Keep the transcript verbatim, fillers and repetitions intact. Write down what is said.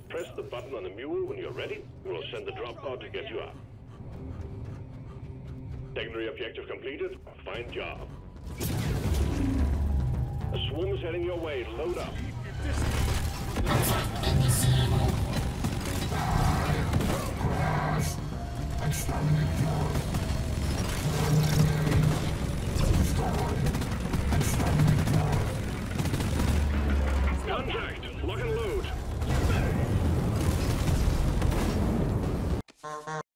Press the button on the mule when you're ready. We'll send the drop pod to get you out. Secondary objective completed. Fine job. A swarm is heading your way. Load up.